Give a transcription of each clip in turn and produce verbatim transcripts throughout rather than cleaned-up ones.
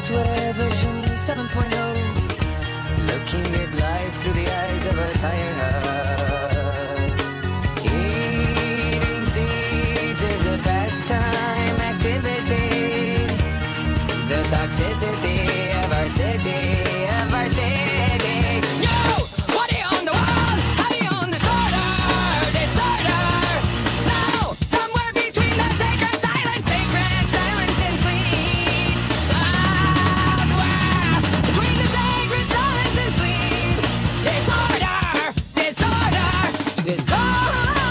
software version seven point oh. Looking at life through the eyes of a tire hub. Eating seeds is a pastime activity. The toxicity of our city, of our city. No! What are you on the wall? How do you own disorder? Disorder! No! Somewhere between the sacred silence, sacred silence and sleep. Somewhere between the sacred silence and sleep. Disorder! Disorder! Disorder!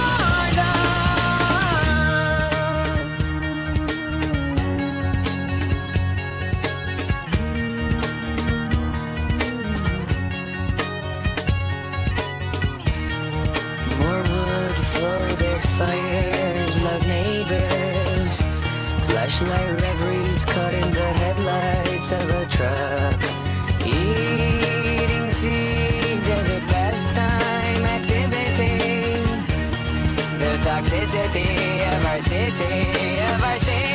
More wood for their fires, loud neighbors. Flashlight reveries caught in the headlights of a truck. Eating seeds as a pastime activity. The toxicity of our city, of our city.